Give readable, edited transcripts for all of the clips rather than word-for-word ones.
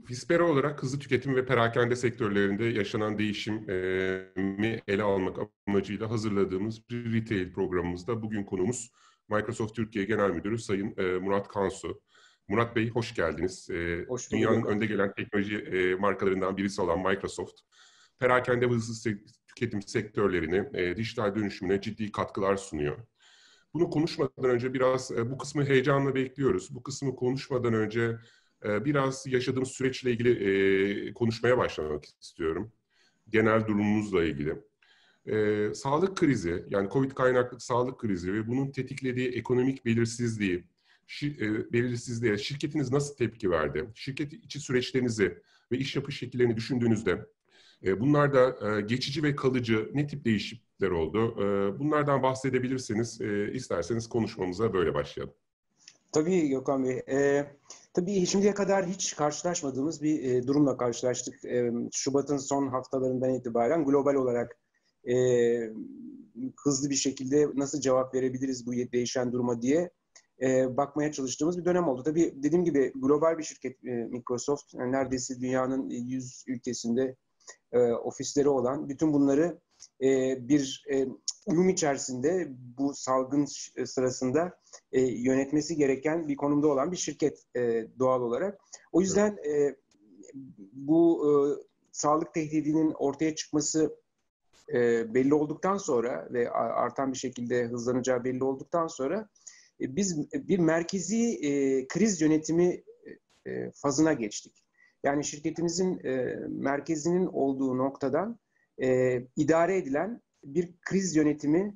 Fispera olarak hızlı tüketim ve perakende sektörlerinde yaşanan değişimi ele almak amacıyla hazırladığımız bir retail programımızda bugün konuğumuz Microsoft Türkiye Genel Müdürü Sayın Murat Kansu. Murat Bey hoş geldiniz. Hoş bulduk Dünyanın Gökhan. önde gelen teknoloji markalarından birisi olan Microsoft, perakende ve hızlı tüketim sektörlerine, dijital dönüşümüne ciddi katkılar sunuyor. Bunu konuşmadan önce biraz bu kısmı heyecanla bekliyoruz. Bu kısmı konuşmadan önce biraz yaşadığımız süreçle ilgili konuşmaya başlamak istiyorum. Genel durumunuzla ilgili. Sağlık krizi, yani COVID kaynaklı sağlık krizi ve bunun tetiklediği ekonomik belirsizliğe şirketiniz nasıl tepki verdi? Şirket içi süreçlerinizi ve iş yapış şekillerini düşündüğünüzde bunlar da geçici ve kalıcı ne tip değişiklikler oldu? Bunlardan bahsedebilirsiniz. İsterseniz konuşmamıza böyle başlayalım. Tabii Gökhan Bey. Tabii şimdiye kadar hiç karşılaşmadığımız bir durumla karşılaştık. Şubat'ın son haftalarından itibaren global olarak hızlı bir şekilde nasıl cevap verebiliriz bu değişen duruma diye bakmaya çalıştığımız bir dönem oldu. Tabii dediğim gibi global bir şirket Microsoft. Yani neredeyse dünyanın 100 ülkesinde ofisleri olan, bütün bunları bir uyum içerisinde bu salgın sırasında yönetmesi gereken bir konumda olan bir şirket doğal olarak. O yüzden bu sağlık tehdidinin ortaya çıkması belli olduktan sonra ve artan bir şekilde hızlanacağı belli olduktan sonra biz bir merkezi kriz yönetimi fazına geçtik. Yani şirketimizin merkezinin olduğu noktadan idare edilen bir kriz yönetimi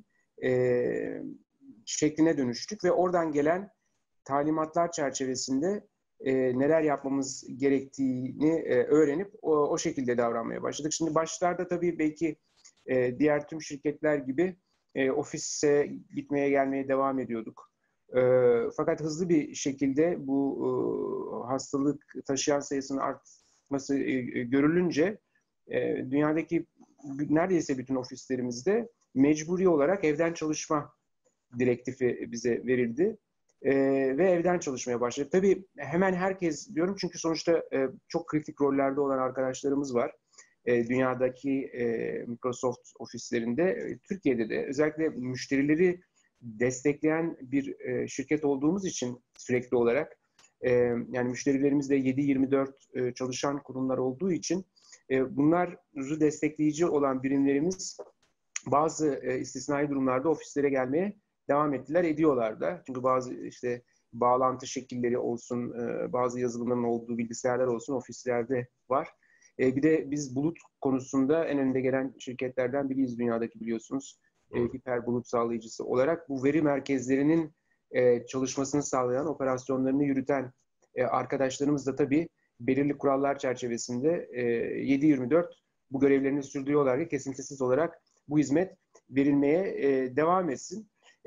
şekline dönüştük ve oradan gelen talimatlar çerçevesinde neler yapmamız gerektiğini öğrenip o şekilde davranmaya başladık. Şimdi başlarda tabii belki diğer tüm şirketler gibi ofise gitmeye gelmeye devam ediyorduk. Fakat hızlı bir şekilde bu hastalık taşıyan sayısının artması görülünce dünyadaki neredeyse bütün ofislerimizde mecburi olarak evden çalışma direktifi bize verildi. Ve evden çalışmaya başladık. Tabii hemen herkes diyorum çünkü sonuçta çok kritik rollerde olan arkadaşlarımız var. Dünyadaki Microsoft ofislerinde, Türkiye'de de özellikle müşterileri destekleyen bir şirket olduğumuz için sürekli olarak yani müşterilerimiz de 7/24 çalışan kurumlar olduğu için bunları destekleyici olan birimlerimiz bazı istisnai durumlarda ofislere gelmeye devam ediyorlar da. Çünkü bazı işte bağlantı şekilleri olsun, bazı yazılımların olduğu bilgisayarlar olsun ofislerde var. Bir de biz bulut konusunda en önde gelen şirketlerden biriyiz dünyadaki biliyorsunuz. Hiper bulut sağlayıcısı olarak bu veri merkezlerinin çalışmasını sağlayan, operasyonlarını yürüten arkadaşlarımız da tabii belirli kurallar çerçevesinde 7/24 bu görevlerini sürdürüyorlar ki kesintisiz olarak bu hizmet verilmeye devam etsin.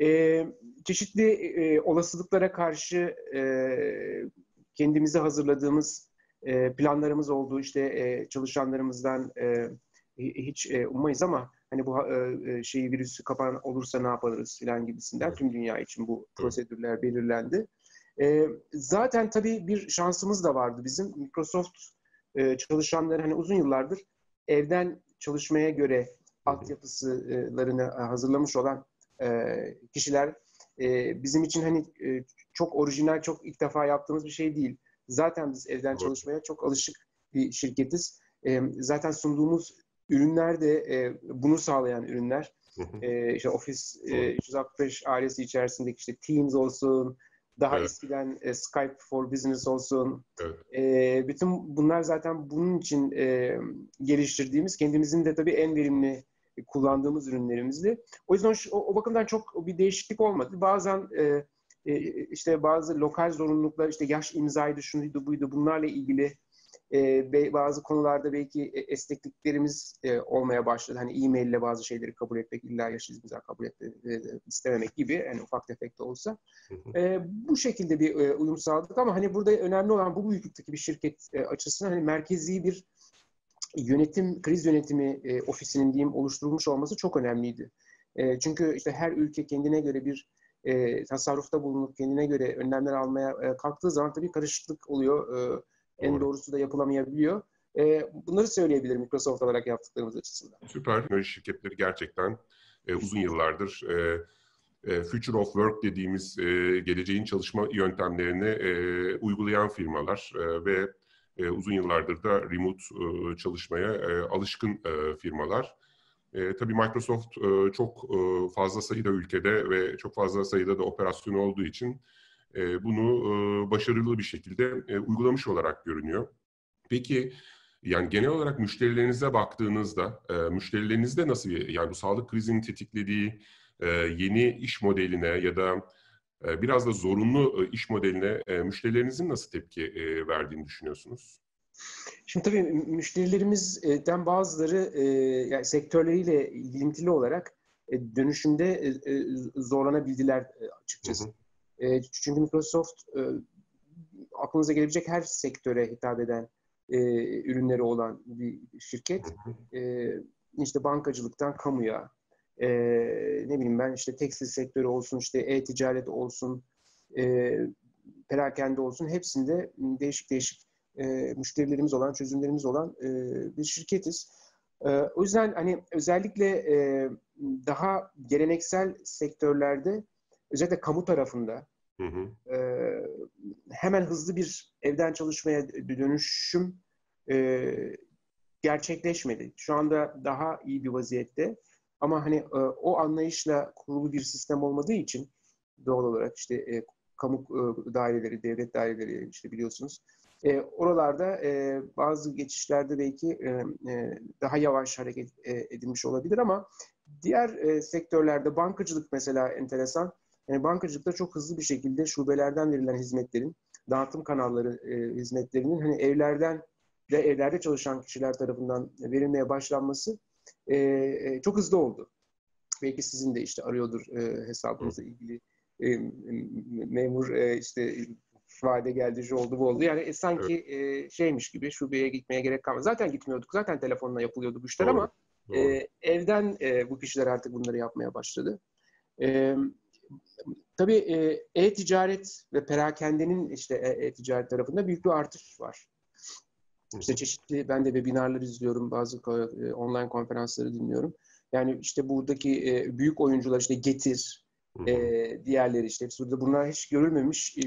Çeşitli olasılıklara karşı kendimizi hazırladığımız planlarımız oldu. İşte çalışanlarımızdan hiç ummayız ama hani bu virüsü kapan olursa ne yaparız filan gibisinden tüm dünya için bu prosedürler belirlendi. Zaten tabii bir şansımız da vardı bizim. Microsoft çalışanları hani uzun yıllardır evden çalışmaya göre altyapılarını hazırlamış olan kişiler bizim için hani çok orijinal, çok ilk defa yaptığımız bir şey değil. Zaten biz evden çalışmaya çok alışık bir şirketiz. Zaten sunduğumuz ürünler de bunu sağlayan ürünler. İşte Office 365 ailesi içerisindeki işte Teams olsun, daha eskiden Skype for Business olsun. Bütün bunlar zaten bunun için geliştirdiğimiz, kendimizin de tabii en verimli kullandığımız ürünlerimizdi. O yüzden o bakımdan çok bir değişiklik olmadı. Bazen işte bazı lokal zorunluluklar, işte yaş imzaydı, şunuydu, buydu, bunlarla ilgili bazı konularda belki esnekliklerimiz olmaya başladı. Hani e-mail ile bazı şeyleri kabul etmek, illa yaş imza kabul istememek gibi, yani ufak tefek de olsa. Bu şekilde bir uyum sağladık ama hani burada önemli olan bu büyüklükteki bir şirket açısından hani merkezi bir kriz yönetimi ofisinin diyeyim oluşturulmuş olması çok önemliydi. Çünkü işte her ülke kendine göre bir tasarrufta bulunup kendine göre önlemler almaya kalktığı zaman tabii karışıklık oluyor. en Doğru. doğrusu da yapılamayabiliyor. Bunları söyleyebilirim Microsoft olarak yaptıklarımız açısından. Süper. Teknoloji şirketleri gerçekten uzun yıllardır Future of Work dediğimiz geleceğin çalışma yöntemlerini uygulayan firmalar ve uzun yıllardır da remote çalışmaya alışkın firmalar. Tabii Microsoft çok fazla sayıda ülkede ve çok fazla sayıda da operasyon olduğu için bunu başarılı bir şekilde uygulamış olarak görünüyor. Peki, yani genel olarak müşterilerinize baktığınızda, müşterilerinizde nasıl yani bu sağlık krizinin tetiklediği yeni iş modeline ya da biraz da zorunlu iş modeline müşterilerinizin nasıl tepki verdiğini düşünüyorsunuz? Şimdi tabii müşterilerimizden bazıları yani sektörleriyle ilintili olarak dönüşümde zorlanabildiler Hı açıkçası. hı, Çünkü Microsoft aklınıza gelebilecek her sektöre hitap eden ürünleri olan bir şirket. hı hı, İşte bankacılıktan kamuya, ne bileyim ben işte tekstil sektörü olsun, işte e-ticaret olsun, perakende olsun hepsinde değişik değişik müşterilerimiz olan, çözümlerimiz olan bir şirketiz. O yüzden hani özellikle daha geleneksel sektörlerde, özellikle kamu tarafında hı hı. hemen hızlı bir evden çalışmaya dönüşüm gerçekleşmedi. Şu anda daha iyi bir vaziyette. Ama hani o anlayışla kurulu bir sistem olmadığı için doğal olarak işte kamu daireleri, devlet daireleri işte biliyorsunuz. Oralarda bazı geçişlerde belki daha yavaş hareket edilmiş olabilir ama diğer sektörlerde bankacılık mesela enteresan. Yani bankacılıkta çok hızlı bir şekilde şubelerden verilen hizmetlerin, dağıtım kanalları hizmetlerinin hani evlerden ve evlerde çalışan kişiler tarafından verilmeye başlanması çok hızlı oldu. Belki sizin de işte arıyordur hesabınızla ilgili memur işte vade geldi, şu oldu, bu oldu. Yani Evet, sanki şeymiş gibi şubeye gitmeye gerek kalmadı. Zaten gitmiyorduk. Zaten telefonla yapılıyordu bu işler doğru, ama doğru. evden bu kişiler artık bunları yapmaya başladı. E, tabii e-ticaret ve perakendenin işte e-ticaret tarafında büyük bir artış var. Hı İşte hı, çeşitli, ben de webinarlar izliyorum, bazı online konferansları dinliyorum. Yani işte buradaki büyük oyuncular işte Getir, hı hı. diğerleri işte burada bunlar hiç görülmemiş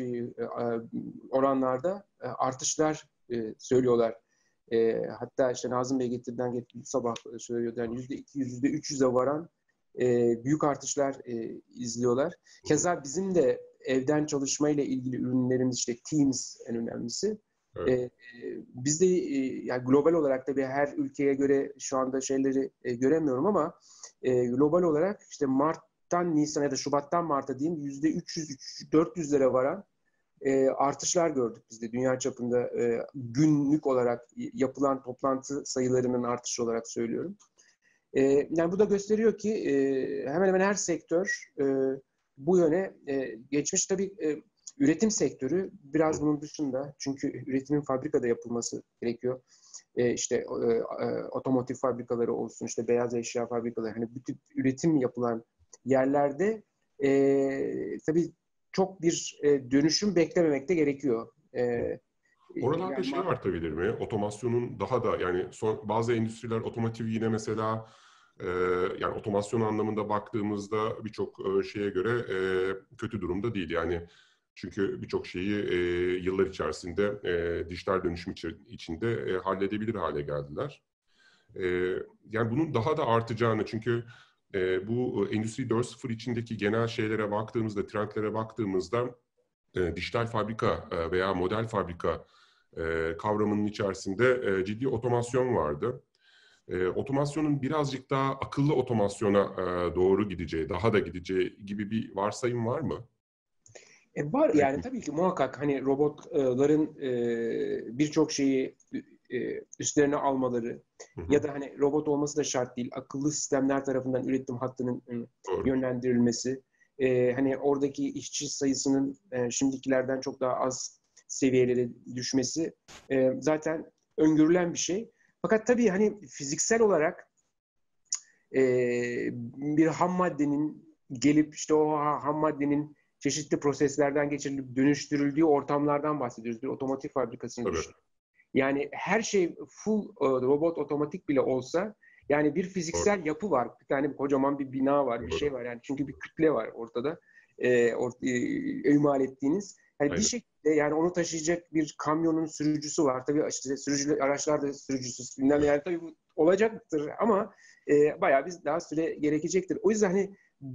oranlarda artışlar söylüyorlar. Hatta işte Nazım Bey Getir'den bu sabah söylüyordu. Yani %200, %300'e varan büyük artışlar izliyorlar. Keza bizim de evden çalışmayla ilgili ürünlerimiz işte Teams en önemlisi. Evet. E, biz de yani global olarak da bir her ülkeye göre şu anda şeyleri göremiyorum ama global olarak işte Mart'tan Nisan ya da Şubat'tan Mart'a diyeyim %300-400'lere varan artışlar gördük biz de dünya çapında günlük olarak yapılan toplantı sayılarının artışı olarak söylüyorum. Yani bu da gösteriyor ki hemen hemen her sektör bu yöne geçmiş. Tabii üretim sektörü biraz bunun dışında. Çünkü üretimin fabrikada yapılması gerekiyor. İşte otomotiv fabrikaları olsun, işte beyaz eşya fabrikaları, hani bütün üretim yapılan yerlerde tabii çok bir dönüşüm beklememek de gerekiyor. Oralarda Yani şey artabilir mi? Otomasyonun daha da yani bazı endüstriler otomotiv yine mesela yani otomasyon anlamında baktığımızda birçok şeye göre kötü durumda değil. Yani çünkü birçok şeyi yıllar içerisinde dijital dönüşüm içinde halledebilir hale geldiler. E, Yani bunun daha da artacağını çünkü bu Endüstri 4.0 içindeki genel şeylere baktığımızda, trendlere baktığımızda dijital fabrika veya model fabrika kavramının içerisinde ciddi otomasyon vardı. Otomasyonun birazcık daha akıllı otomasyona doğru gideceği, daha da gideceği gibi bir varsayım var mı? var yani Üretim. tabii ki muhakkak hani robotların birçok şeyi üstlerine almaları Hı ya hı, da hani robot olması da şart değil. Akıllı sistemler tarafından üretim hattının doğru. yönlendirilmesi, hani oradaki işçi sayısının şimdikilerden çok daha az seviyelere düşmesi zaten öngörülen bir şey. Fakat tabii hani fiziksel olarak e, bir ham maddenin gelip işte o ham maddenin çeşitli proseslerden geçirilip dönüştürüldüğü ortamlardan bahsediyoruz. Bir otomotiv fabrikasını Tabii. düşün. Yani her şey full robot otomatik bile olsa, yani bir fiziksel yapı var. Bir tane kocaman bir bina var, bir şey var. Yani çünkü bir kütle var ortada. İmal ettiğiniz. Yani bir Aynen. şekilde yani onu taşıyacak bir kamyonun sürücüsü var. Tabii işte sürücülü araçlar da sürücüsüz. Yani tabii bu olacaktır ama bayağı bir daha süre gerekecektir. O yüzden hani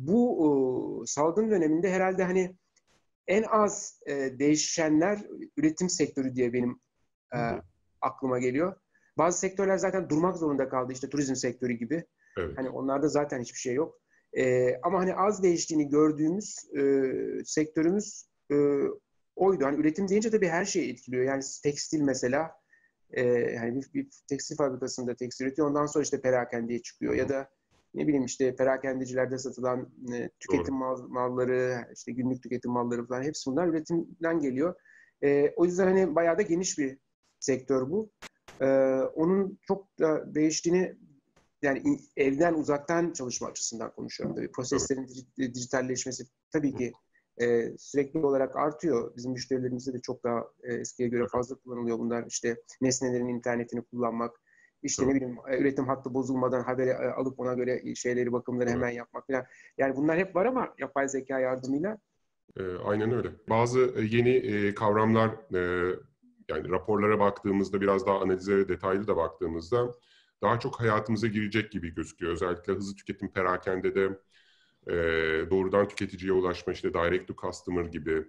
bu salgın döneminde herhalde hani en az değişenler üretim sektörü diye benim e, aklıma geliyor. Bazı sektörler zaten durmak zorunda kaldı. İşte turizm sektörü gibi. Evet. Hani onlarda zaten hiçbir şey yok. Ama hani az değiştiğini gördüğümüz sektörümüz oydu. Hani üretim deyince tabii her şeyi etkiliyor. Yani tekstil mesela yani bir tekstil fabrikasında tekstil üretiyor. Ondan sonra işte perakendeye çıkıyor. Ya da ne bileyim işte perakendecilerde satılan tüketim malları, işte günlük tüketim malları falan hepsi bunlar üretimden geliyor. O yüzden hani bayağı da geniş bir sektör bu. Onun çok da değiştiğini yani evden uzaktan çalışma açısından konuşuyorum tabii. Doğru. Proseslerin dijitalleşmesi tabii ki sürekli olarak artıyor. Bizim müşterilerimizde de çok daha eskiye göre fazla kullanılıyor bunlar. İşte nesnelerin internetini kullanmak, işte ne Doğru. bileyim üretim hattı bozulmadan haberi alıp ona göre şeyleri bakımları Evet. hemen yapmak falan. Yani bunlar hep var ama yapay zeka yardımıyla. Aynen öyle. Bazı yeni kavramlar, yani raporlara baktığımızda, biraz daha analize ve detaylı da baktığımızda daha çok hayatımıza girecek gibi gözüküyor. Özellikle hızlı tüketim perakendede doğrudan tüketiciye ulaşma, işte direct to customer gibi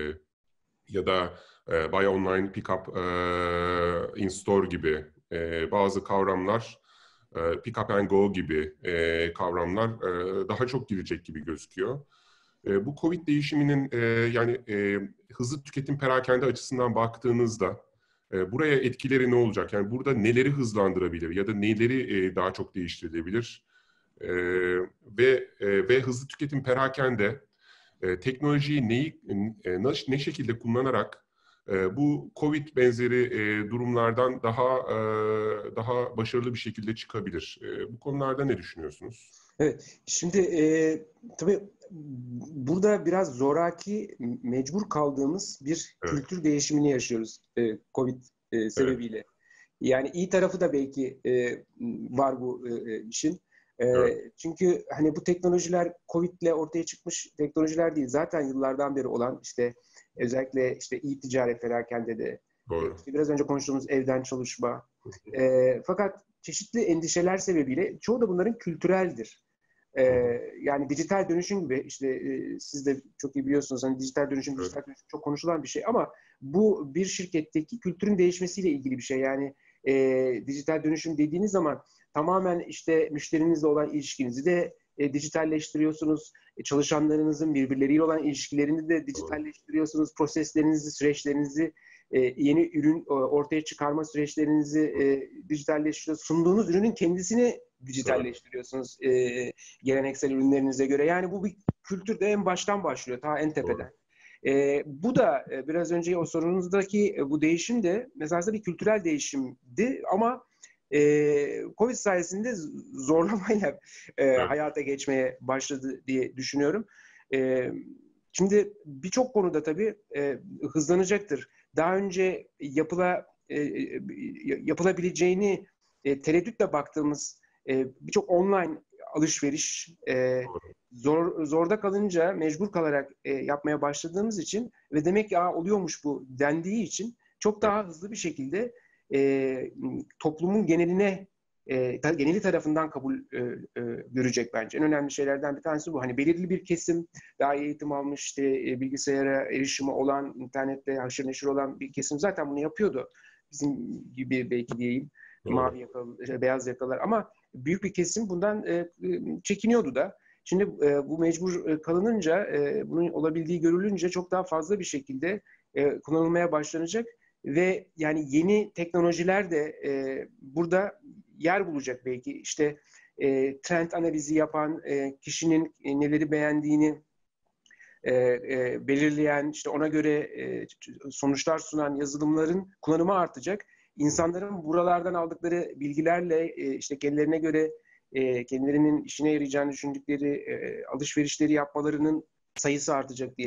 ya da buy online pick up in store gibi bazı kavramlar, pick up and go gibi kavramlar daha çok girecek gibi gözüküyor. Bu Covid değişiminin yani hızlı tüketim perakende açısından baktığınızda buraya etkileri ne olacak? Yani burada neleri hızlandırabilir ya da neleri daha çok değiştirilebilir? Ve hızlı tüketim perakende teknolojiyi ne şekilde kullanarak bu Covid benzeri durumlardan daha başarılı bir şekilde çıkabilir? Bu konularda ne düşünüyorsunuz? Evet, şimdi tabii burada biraz zoraki, mecbur kaldığımız bir Evet, kültür değişimini yaşıyoruz Covid evet, sebebiyle. Yani iyi tarafı da belki var bu işin. evet, Çünkü hani bu teknolojiler Covid'le ortaya çıkmış teknolojiler değil. Zaten yıllardan beri olan işte özellikle işte e-ticaret perakende de doğru. işte biraz önce konuştuğumuz evden çalışma. Fakat çeşitli endişeler sebebiyle çoğu da bunların kültüreldir. Hı hı, Yani dijital dönüşüm gibi işte siz de çok iyi biliyorsunuz hani evet, dijital dönüşüm çok konuşulan bir şey ama bu bir şirketteki kültürün değişmesiyle ilgili bir şey. Yani dijital dönüşüm dediğiniz zaman tamamen işte müşterinizle olan ilişkinizi de dijitalleştiriyorsunuz. Çalışanlarınızın birbirleriyle olan ilişkilerini de doğru, dijitalleştiriyorsunuz. Proseslerinizi, süreçlerinizi, yeni ürün ortaya çıkarma süreçlerinizi dijitalleştiriyorsunuz. Sunduğunuz ürünün kendisini evet, dijitalleştiriyorsunuz geleneksel ürünlerinize göre. Yani bu bir kültür de en baştan başlıyor, ta en doğru. tepeden. Bu da biraz önce o sorunuzdaki bu değişim de mesela bir kültürel değişimdi ama Covid sayesinde zorlamayla Evet, hayata geçmeye başladı diye düşünüyorum. E, Şimdi birçok konuda tabii hızlanacaktır. Daha önce yapılabileceğini tereddütle baktığımız birçok online alışveriş doğru, zorda kalınca mecbur kalarak yapmaya başladığımız için ve demek ki oluyormuş bu dendiği için çok evet, daha hızlı bir şekilde toplumun geneline geneli tarafından kabul görecek bence. En önemli şeylerden bir tanesi bu. Hani belirli bir kesim daha iyi eğitim almış, işte bilgisayara erişimi olan, internette haşır neşir olan bir kesim zaten bunu yapıyordu. Bizim gibi belki diyeyim doğru. mavi yakalı, beyaz yakalılar ama büyük bir kesim bundan çekiniyordu da. Şimdi bu mecbur kalınınca, bunun olabildiği görülünce çok daha fazla bir şekilde kullanılmaya başlanacak ve yani yeni teknolojiler de burada yer bulacak belki. İşte trend analizi yapan, kişinin neleri beğendiğini belirleyen, işte ona göre sonuçlar sunan yazılımların kullanımı artacak. İnsanların buralardan aldıkları bilgilerle işte kendilerine göre kendilerinin işine yarayacağını düşündükleri alışverişleri yapmalarının sayısı artacak diye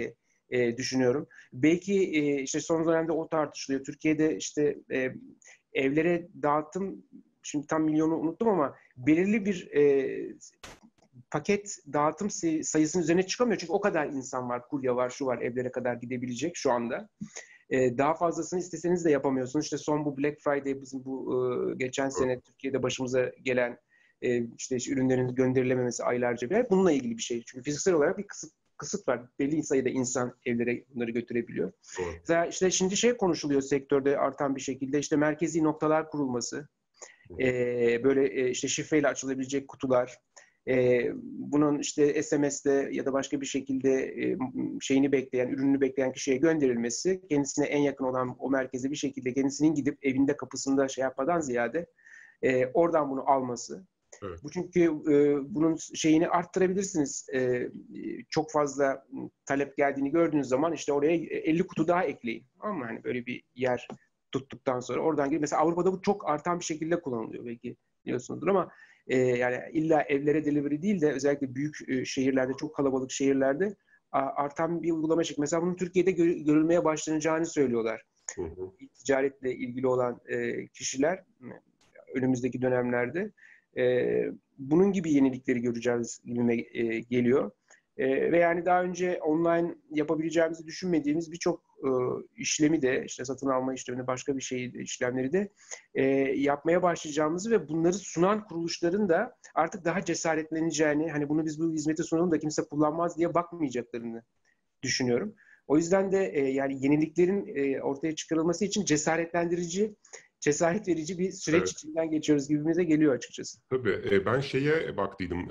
düşünüyorum. Belki işte son dönemde o tartışılıyor. Türkiye'de işte evlere dağıtım, şimdi tam milyonu unuttum ama belirli bir paket dağıtım sayısının üzerine çıkamıyor. Çünkü o kadar insan var, kurye var, şu var, evlere kadar gidebilecek şu anda. Daha fazlasını isteseniz de yapamıyorsunuz. İşte son bu Black Friday, bizim bu geçen sene Türkiye'de başımıza gelen işte ürünlerin gönderilememesi aylarca bir ay. Bununla ilgili bir şey. Çünkü fiziksel olarak bir kısıt var. Belli sayıda insan evlere bunları götürebiliyor. Mesela işte şimdi şey konuşuluyor sektörde artan bir şekilde, işte merkezi noktalar kurulması. Böyle işte şifreyle açılabilecek kutular. Bunun işte SMS'de ya da başka bir şekilde şeyini bekleyen, ürününü bekleyen kişiye gönderilmesi, kendisine en yakın olan o merkeze bir şekilde kendisinin gidip evinde kapısında şey yapmadan ziyade oradan bunu alması. Evet. Bu çünkü bunun şeyini arttırabilirsiniz. Çok fazla talep geldiğini gördüğünüz zaman işte oraya 50 kutu daha ekleyin. Ama hani böyle bir yer tuttuktan sonra oradan girip, mesela Avrupa'da bu çok artan bir şekilde kullanılıyor, belki biliyorsunuzdur ama yani illa evlere delivery değil de özellikle büyük şehirlerde, çok kalabalık şehirlerde artan bir uygulama şekli. Mesela bunun Türkiye'de görülmeye başlanacağını söylüyorlar. Ticaretle ilgili olan kişiler önümüzdeki dönemlerde bunun gibi yenilikleri göreceğiz gibime geliyor. Ve yani daha önce online yapabileceğimizi düşünmediğimiz birçok işlemi de, işte satın alma işlemini, başka bir işlemleri de yapmaya başlayacağımızı ve bunları sunan kuruluşların da artık daha cesaretleneceğini, hani bunu biz bu hizmeti sunalım da kimse kullanmaz diye bakmayacaklarını düşünüyorum. O yüzden de yani yeniliklerin ortaya çıkarılması için cesaret verici bir süreç içinden geçiyoruz gibimize geliyor açıkçası. Tabii. Ben şeye baktıydım.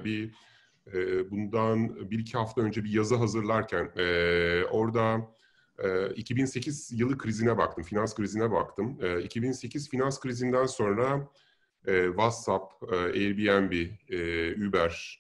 Bundan 1-2 hafta önce bir yazı hazırlarken orada 2008 yılı krizine baktım, finans krizine baktım. 2008 finans krizinden sonra WhatsApp, Airbnb, Uber,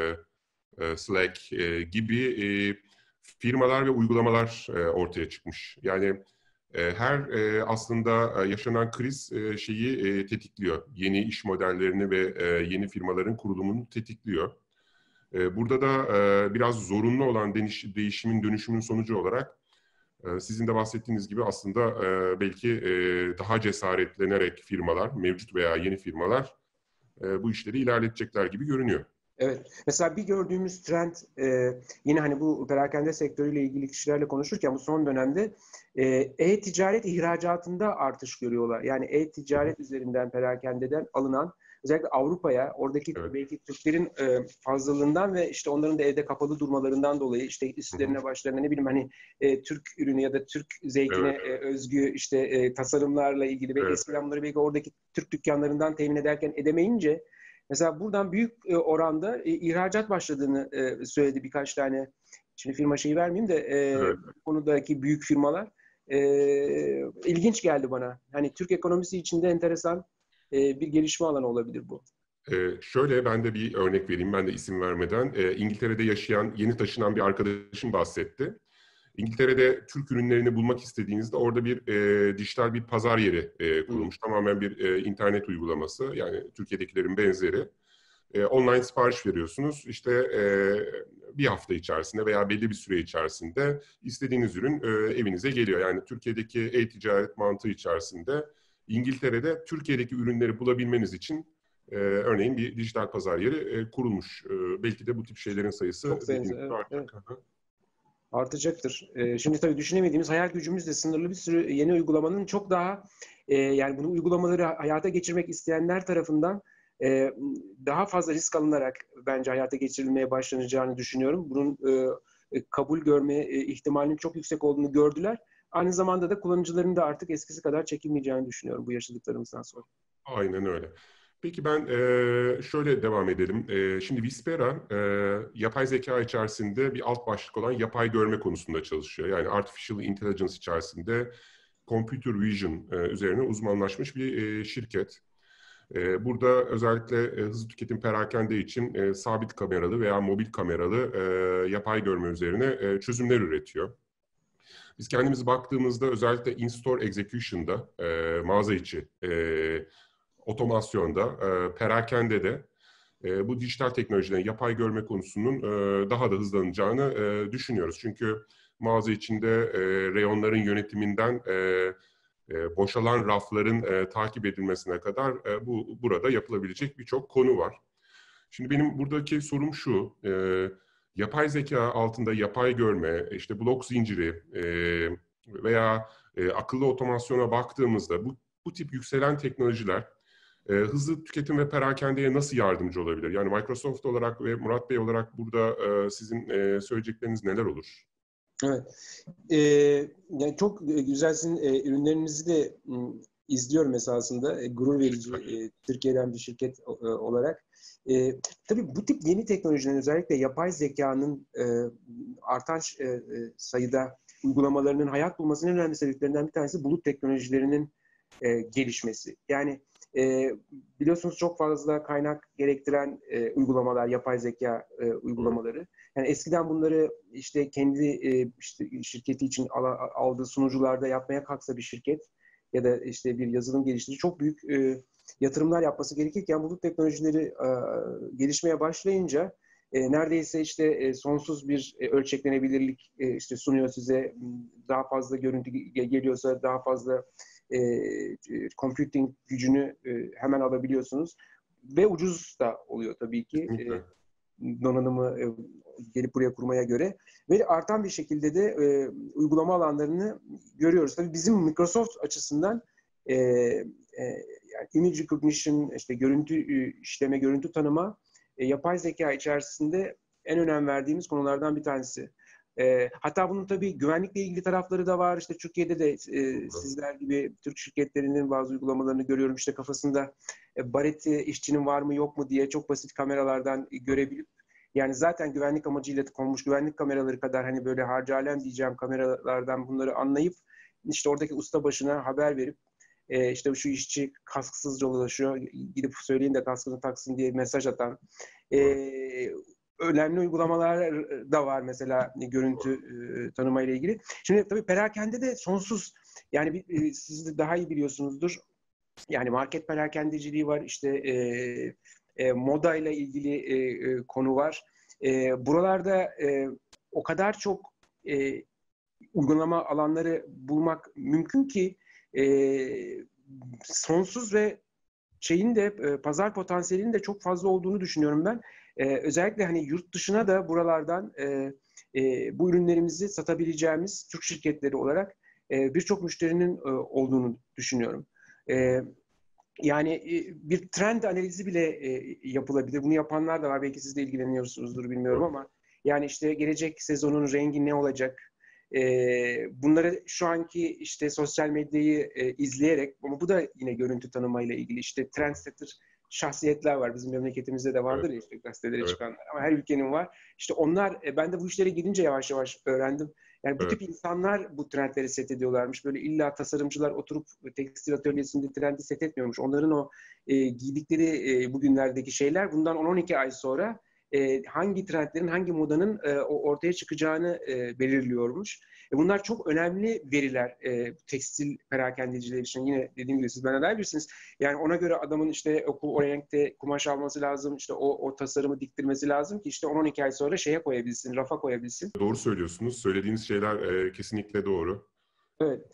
Slack gibi firmalar ve uygulamalar ortaya çıkmış. Yani her aslında yaşanan kriz şeyi tetikliyor. Yeni iş modellerini ve yeni firmaların kurulumunu tetikliyor. Burada da biraz zorunlu olan değişimin, dönüşümün sonucu olarak sizin de bahsettiğiniz gibi aslında belki daha cesaretlenerek firmalar, mevcut veya yeni firmalar bu işleri ilerletecekler gibi görünüyor. Evet. Mesela bir gördüğümüz trend, yine hani bu perakende sektörüyle ilgili kişilerle konuşurken bu son dönemde e-ticaret ihracatında artış görüyorlar. Yani e-ticaret üzerinden, perakendeden alınan, özellikle Avrupa'ya, oradaki belki Türklerin fazlalığından ve işte onların da evde kapalı durmalarından dolayı işte üstlerine, başlarına ne bileyim hani Türk ürünü ya da Türk zevkine özgü işte tasarımlarla ilgili ve eskiden bunları belki oradaki Türk dükkanlarından temin ederken edemeyince, mesela buradan büyük oranda ihracat başladığını söyledi birkaç tane. Şimdi firma şeyi vermeyeyim de bu konudaki büyük firmalar. İlginç geldi bana. Hani Türk ekonomisi içinde enteresan bir gelişme alanı olabilir bu. Şöyle ben de bir örnek vereyim, ben de isim vermeden. İngiltere'de yaşayan, yeni taşınan bir arkadaşım bahsetti. İngiltere'de Türk ürünlerini bulmak istediğinizde orada bir dijital bir pazar yeri kurulmuş. Tamamen bir internet uygulaması, yani Türkiye'dekilerin benzeri. Online sipariş veriyorsunuz. İşte bir hafta içerisinde veya belli bir süre içerisinde istediğiniz ürün evinize geliyor. Yani Türkiye'deki e-ticaret mantığı içerisinde İngiltere'de Türkiye'deki ürünleri bulabilmeniz için örneğin bir dijital pazar yeri kurulmuş. Belki de bu tip şeylerin sayısı çok benzer, artacak. evet. Artacaktır. Şimdi tabii düşünemediğimiz, hayal gücümüzle sınırlı bir sürü yeni uygulamanın çok daha yani bunu uygulamaları hayata geçirmek isteyenler tarafından daha fazla risk alınarak bence hayata geçirilmeye başlanacağını düşünüyorum. Bunun kabul görme ihtimalinin çok yüksek olduğunu gördüler. Aynı zamanda da kullanıcıların da artık eskisi kadar çekinmeyeceğini düşünüyorum bu yaşadıklarımızdan sonra. Aynen öyle. Peki ben şöyle devam edelim. Şimdi Vispera yapay zeka içerisinde bir alt başlık olan yapay görme konusunda çalışıyor. Yani Artificial Intelligence içerisinde Computer Vision üzerine uzmanlaşmış bir şirket. Burada özellikle hızlı tüketim perakende için sabit kameralı veya mobil kameralı yapay görme üzerine çözümler üretiyor. Biz kendimiz baktığımızda özellikle in-store execution'da, mağaza içi otomasyonda, perakendede bu dijital teknolojiden yapay görme konusunun daha da hızlanacağını düşünüyoruz. Çünkü mağaza içinde reyonların yönetiminden boşalan rafların takip edilmesine kadar burada yapılabilecek birçok konu var. Şimdi benim buradaki sorum şu, yapay zeka altında yapay görme, işte blok zinciri veya akıllı otomasyona baktığımızda bu tip yükselen teknolojiler hızlı tüketim ve perakendeye nasıl yardımcı olabilir? Yani Microsoft olarak ve Murat Bey olarak burada sizin söyleyecekleriniz neler olur? Evet. Yani çok güzel sizin ürünlerinizi de izliyorum esasında. Gurur verici Türkiye'den bir şirket olarak. Tabii bu tip yeni teknolojilerin özellikle yapay zekanın artan sayıda uygulamalarının hayat bulmasının en önemli sebeplerinden bir tanesi bulut teknolojilerinin gelişmesi. Yani biliyorsunuz çok fazla kaynak gerektiren uygulamalar, yapay zeka uygulamaları. Yani eskiden bunları işte kendi işte şirketi için aldığı sunucularda yapmaya kalksa bir şirket ya da işte bir yazılım geliştirici çok büyük yatırımlar yapması gerekirken bulut teknolojileri gelişmeye başlayınca neredeyse işte sonsuz bir ölçeklenebilirlik işte sunuyor size. Daha fazla görüntü geliyorsa daha fazla computing gücünü hemen alabiliyorsunuz. Ve ucuz da oluyor tabii ki. Kesinlikle. Donanımı gelip buraya kurmaya göre. Ve artan bir şekilde de uygulama alanlarını görüyoruz. Tabii bizim Microsoft açısından yani image recognition, işte görüntü işleme, görüntü tanıma, yapay zeka içerisinde en önem verdiğimiz konulardan bir tanesi. Hatta bunun tabii güvenlikle ilgili tarafları da var. İşte Türkiye'de de sizler gibi Türk şirketlerinin bazı uygulamalarını görüyorum. İşte kafasında bareti işçinin var mı yok mu diye çok basit kameralardan görebilip yani zaten güvenlik amacıyla konmuş güvenlik kameraları kadar hani böyle harcalen diyeceğim kameralardan bunları anlayıp işte oradaki usta başına haber verip işte şu işçi kasksız dolaşıyor gidip söyleyin de kaskını taksın diye mesaj atan önemli uygulamalar da var mesela görüntü tanıma ile ilgili. Şimdi tabii perakende de sonsuz yani siz de daha iyi biliyorsunuzdur. Yani market perakendeciliği var işte moda ile ilgili konu var. Buralarda o kadar çok uygulama alanları bulmak mümkün ki sonsuz ve şeyin de pazar potansiyelinin de çok fazla olduğunu düşünüyorum ben. Özellikle hani yurt dışına da buralardan bu ürünlerimizi satabileceğimiz Türk şirketleri olarak birçok müşterinin olduğunu düşünüyorum. Yani bir trend analizi bile yapılabilir. Bunu yapanlar da var. Belki siz de ilgileniyorsunuzdur bilmiyorum ama yani işte gelecek sezonun rengi ne olacak? Bunları şu anki işte sosyal medyayı izleyerek ama bu da yine görüntü tanımayla ilgili işte trendsetter şahsiyetler var. Bizim memleketimizde de vardır ya işte gazetelere çıkanlar ama her ülkenin var. İşte onlar ben de bu işlere girince yavaş yavaş öğrendim. Yani bu tip insanlar bu trendleri set ediyorlarmış. Böyle illa tasarımcılar oturup tekstil atölyesinde trendi set etmiyormuş. Onların o giydikleri bugünlerdeki şeyler bundan 10-12 ay sonra hangi trendlerin, hangi modanın ortaya çıkacağını belirliyormuş. Bunlar çok önemli veriler tekstil perakendeciler için. Yine dediğim gibi siz bana daha bilirsiniz. Yani ona göre adamın işte o renkte kumaş alması lazım, işte o tasarımı diktirmesi lazım ki işte 10-12 ay sonra şeye koyabilsin, rafa koyabilsin. Doğru söylüyorsunuz. Söylediğiniz şeyler kesinlikle doğru. Evet.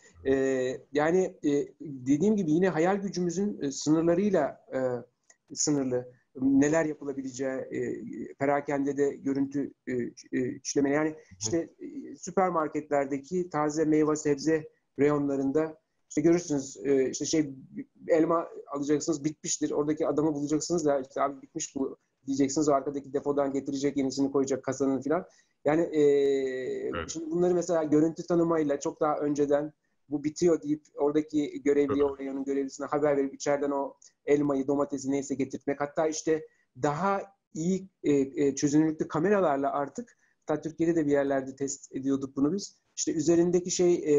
Yani dediğim gibi yine hayal gücümüzün sınırlarıyla sınırlı. Neler yapılabileceği, perakende de görüntü işleme. Yani işte süpermarketlerdeki taze meyve sebze reyonlarında işte görürsünüz işte elma alacaksınız bitmiştir. Oradaki adamı bulacaksınız da işte abi bitmiş bu diyeceksiniz. O arkadaki depodan getirecek yenisini koyacak kasanın falan. Yani şimdi bunları mesela görüntü tanımayla çok daha önceden bu bitiyor deyip oradaki görevliye, o reyonun görevlisine haber verip içeriden o elmayı, domatesi neyse getirtmek. Hatta işte daha iyi çözünürlüklü kameralarla artık hatta Türkiye'de de bir yerlerde test ediyorduk bunu biz. İşte üzerindeki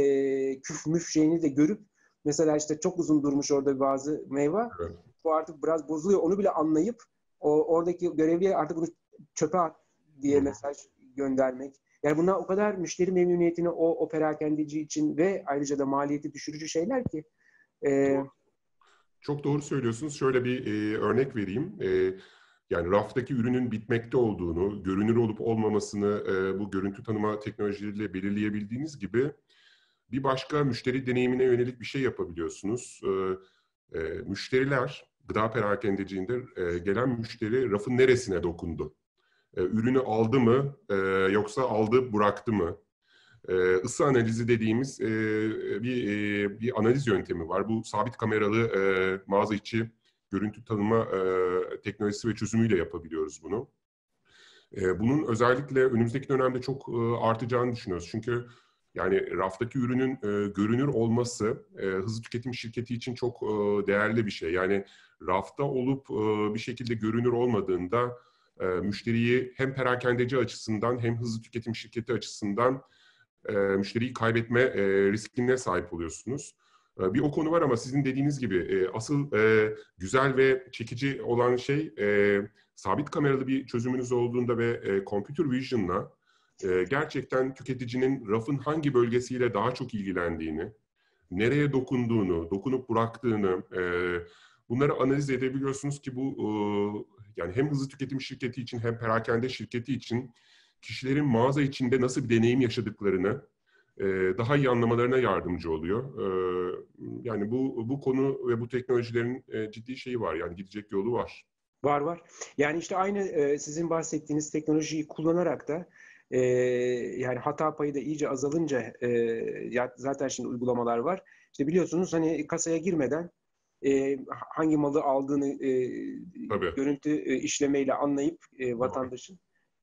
küf müf şeyini de görüp mesela işte çok uzun durmuş orada bazı meyve. Bu artık biraz bozuluyor. Onu bile anlayıp oradaki görevliye artık bunu çöpe at diye mesaj göndermek. Yani bunlar o kadar müşteri memnuniyetini o perakendeci için ve ayrıca da maliyeti düşürücü şeyler ki. Çok doğru söylüyorsunuz. Şöyle bir örnek vereyim. Yani raftaki ürünün bitmekte olduğunu, görünür olup olmamasını bu görüntü tanıma teknolojileriyle belirleyebildiğiniz gibi bir başka müşteri deneyimine yönelik bir şey yapabiliyorsunuz. Müşteriler, gıda perakendeciliğinde gelen müşteri rafın neresine dokundu? Ürünü aldı mı yoksa aldı bıraktı mı? Isı analizi dediğimiz bir analiz yöntemi var. Bu sabit kameralı mağaza içi görüntü tanıma teknolojisi ve çözümüyle yapabiliyoruz bunu. Bunun özellikle önümüzdeki dönemde çok artacağını düşünüyoruz. Çünkü yani raftaki ürünün görünür olması hızlı tüketim şirketi için çok değerli bir şey. Yani rafta olup bir şekilde görünür olmadığında müşteriyi hem perakendeci açısından hem hızlı tüketim şirketi açısından müşteriyi kaybetme riskine sahip oluyorsunuz. Bir o konu var ama sizin dediğiniz gibi asıl güzel ve çekici olan şey sabit kameralı bir çözümünüz olduğunda ve computer vision'la gerçekten tüketicinin rafın hangi bölgesiyle daha çok ilgilendiğini, nereye dokunduğunu, dokunup bıraktığını bunları analiz edebiliyorsunuz ki bu yani hem hızlı tüketim şirketi için hem perakende şirketi için kişilerin mağaza içinde nasıl bir deneyim yaşadıklarını daha iyi anlamalarına yardımcı oluyor. Yani bu konu ve bu teknolojilerin ciddi şeyi var. Yani gidecek yolu var. Var var. Yani işte aynı sizin bahsettiğiniz teknolojiyi kullanarak da yani hata payı da iyice azalınca zaten şimdi uygulamalar var. İşte biliyorsunuz hani kasaya girmeden hangi malı aldığını Tabii. görüntü işlemeyle anlayıp vatandaşın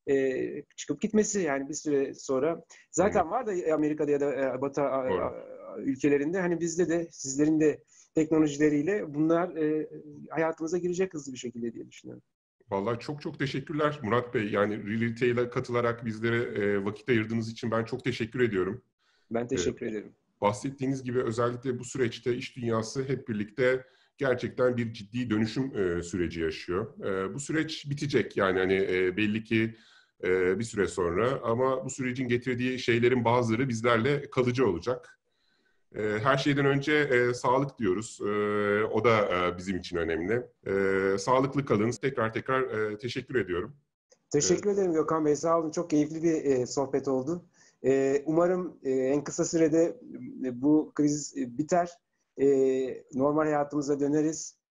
çıkıp gitmesi, yani bir süre sonra zaten var da Amerika'da ya da Batı ülkelerinde, hani bizde de sizlerin de teknolojileriyle bunlar hayatımıza girecek hızlı bir şekilde diye düşünüyorum. Vallahi çok çok teşekkürler Murat Bey. Yani Real Retail'e katılarak bizlere vakit ayırdığınız için ben çok teşekkür ediyorum. Ben teşekkür ederim. Bahsettiğiniz gibi özellikle bu süreçte iş dünyası hep birlikte gerçekten bir ciddi dönüşüm süreci yaşıyor. Bu süreç bitecek yani hani belli ki bir süre sonra, ama bu sürecin getirdiği şeylerin bazıları bizlerle kalıcı olacak. Her şeyden önce sağlık diyoruz. O da bizim için önemli. Sağlıklı kalın. Tekrar teşekkür ediyorum. Teşekkür ederim Gökhan Bey. Sağ olun. Çok keyifli bir sohbet oldu. Umarım en kısa sürede bu kriz biter. Normal hayatımıza döneriz.